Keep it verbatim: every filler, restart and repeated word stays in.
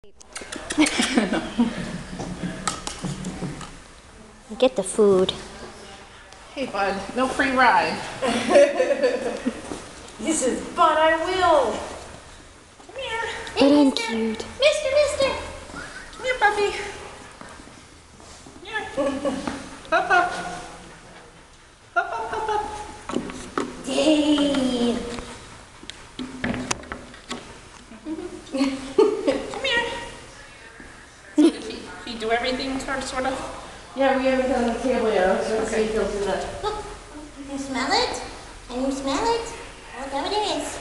Get the food. Hey, bud, no free ride. He says, but I will. Come here. But Hey, I'm mister. cute. Mister, mister. Come here, puppy. Here. Up, up. Up, up, up, up. Yay. Come here. So did he, he do everything, sort of, sort of? Yeah, we haven't done the table yet. So let's see if he'll do that. Can you smell it? Can you smell it? Oh, there it is.